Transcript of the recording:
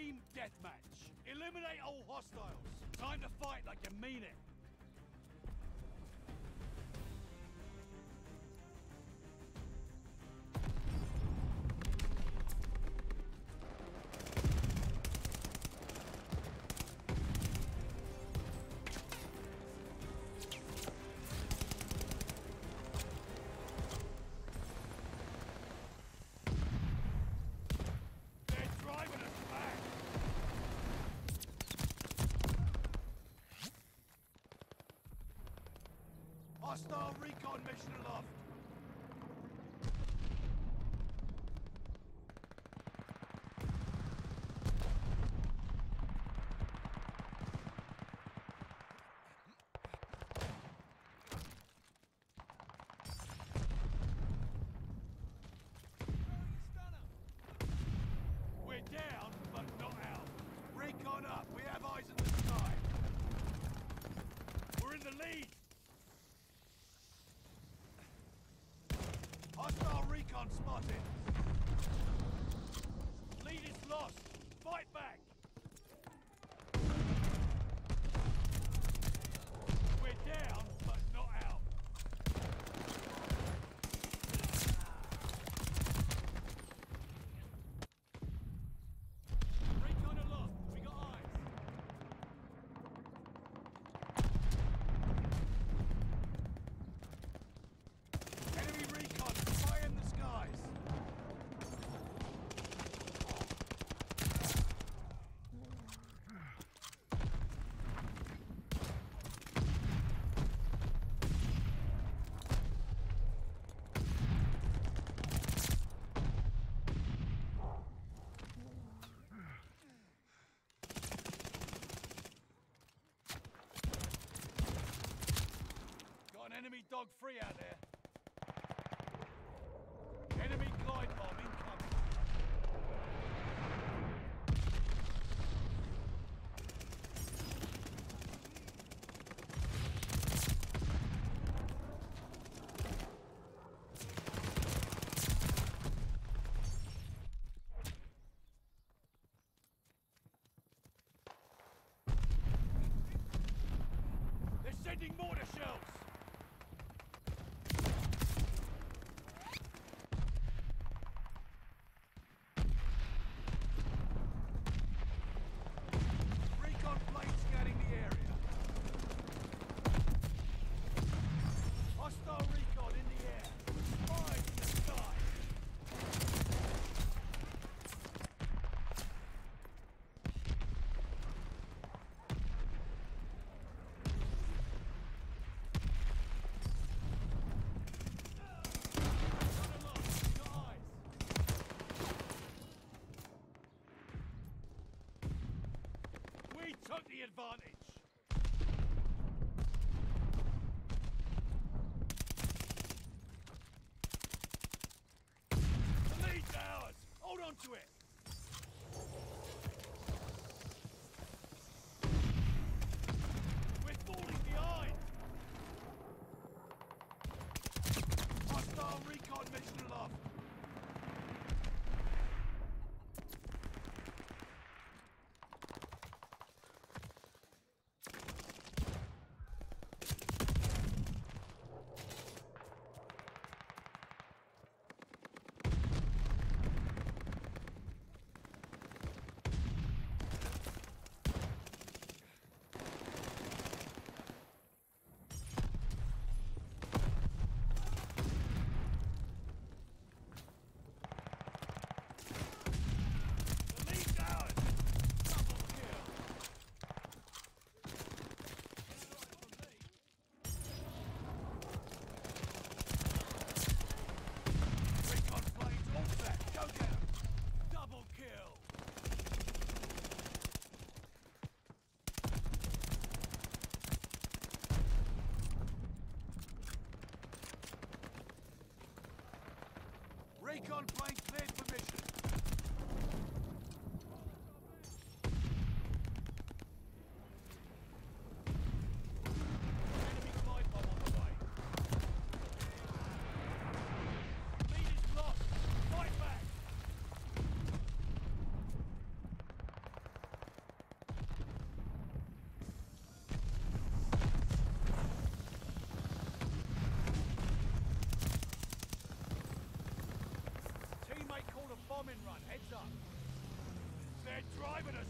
Team deathmatch. Eliminate all hostiles. Time to fight like you mean it. Hostile recon mission aloft. We're down, but not out. Recon up. We have eyes in the sky. We're in the lead. Hostile recon spotted! Lead is lost! Fight back! We're down, but not out. Recon aloft! We got eyes! Got an enemy dog free out there. Enemy glide bomb incoming. They're sending mortar shells. Hostile recon in the air. Spies in the sky. Run along. Your eyes. We took the advantage. Hold on to it! We're falling behind! Hostile recon mission aloft! Kill! Recon plane cleared for mission. Enemy glide bomb on the way. Lead is lost. Fight back. driving us